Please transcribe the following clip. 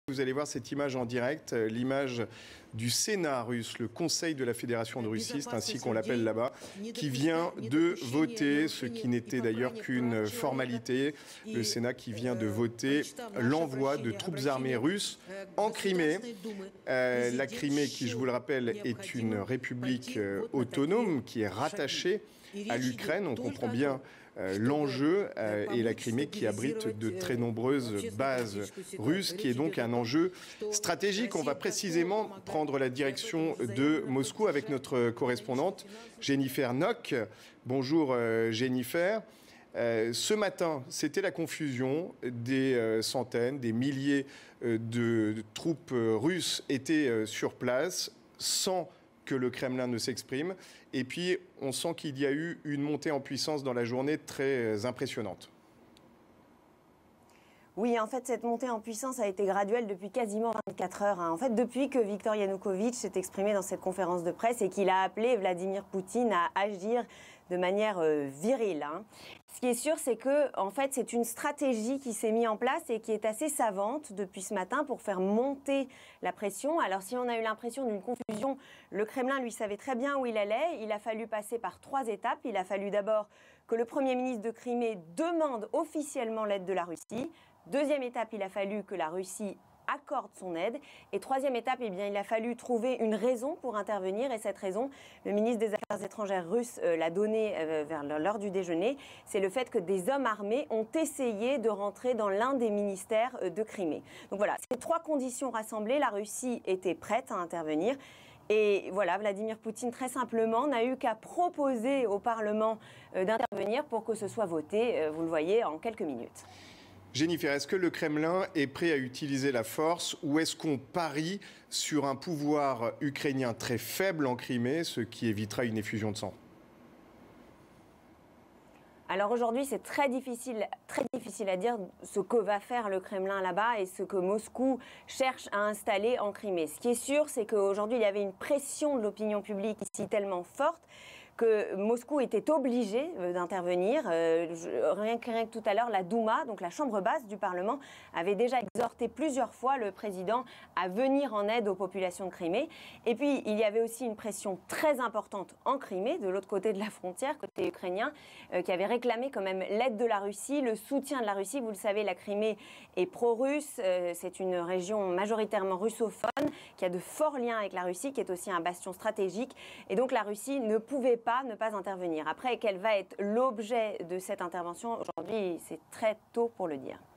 Vous allez voir cette image en direct, l'image du Sénat russe, le Conseil de la Fédération de Russie, c'est ainsi qu'on l'appelle là-bas, qui vient de voter, ce qui n'était d'ailleurs qu'une formalité, le Sénat qui vient de voter l'envoi de troupes armées russes en Crimée. La Crimée, qui, je vous le rappelle, est une république autonome qui est rattachée à l'Ukraine. On comprend bien l'enjeu, et la Crimée qui abrite de très nombreuses bases russes, qui est donc un enjeu stratégique. On va précisément prendre la direction de Moscou avec notre correspondante Jennifer Nock. Bonjour Jennifer. Ce matin, c'était la confusion. Des centaines, des milliers de troupes russes étaient sur place sans que le Kremlin ne s'exprime. Et puis, on sent qu'il y a eu une montée en puissance dans la journée très impressionnante. Oui, en fait, cette montée en puissance a été graduelle depuis quasiment 24 heures. En fait, depuis que Viktor Yanukovych s'est exprimé dans cette conférence de presse et qu'il a appelé Vladimir Poutine à agir de manière virile. Ce qui est sûr, c'est que, en fait, c'est une stratégie qui s'est mise en place et qui est assez savante depuis ce matin pour faire monter la pression. Alors, si on a eu l'impression d'une confusion, le Kremlin, lui, savait très bien où il allait. Il a fallu passer par 3 étapes. Il a fallu d'abord que le Premier ministre de Crimée demande officiellement l'aide de la Russie. Deuxième étape, il a fallu que la Russie accorde son aide. Et troisième étape, eh bien, il a fallu trouver une raison pour intervenir. Et cette raison, le ministre des Affaires étrangères russe l'a donnée vers l'heure du déjeuner. C'est le fait que des hommes armés ont essayé de rentrer dans l'un des ministères de Crimée. Donc voilà, ces 3 conditions rassemblées, la Russie était prête à intervenir. Et voilà, Vladimir Poutine, très simplement, n'a eu qu'à proposer au Parlement d'intervenir pour que ce soit voté, vous le voyez, en quelques minutes. Jennifer, est-ce que le Kremlin est prêt à utiliser la force ou est-ce qu'on parie sur un pouvoir ukrainien très faible en Crimée, ce qui évitera une effusion de sang ? Alors aujourd'hui, c'est très difficile à dire ce que va faire le Kremlin là-bas et ce que Moscou cherche à installer en Crimée. Ce qui est sûr, c'est qu'aujourd'hui, il y avait une pression de l'opinion publique ici tellement forte que Moscou était obligé d'intervenir. Rien que tout à l'heure, la Douma, donc la chambre basse du Parlement, avait déjà exhorté plusieurs fois le président à venir en aide aux populations de Crimée. Et puis, il y avait aussi une pression très importante en Crimée, de l'autre côté de la frontière, côté ukrainien, qui avait réclamé quand même l'aide de la Russie, le soutien de la Russie. Vous le savez, la Crimée est pro-russe. C'est une région majoritairement russophone, qui a de forts liens avec la Russie, qui est aussi un bastion stratégique. Et donc, la Russie ne pouvait pas ne pas intervenir. Après, quel va être l'objet de cette intervention, aujourd'hui, c'est très tôt pour le dire.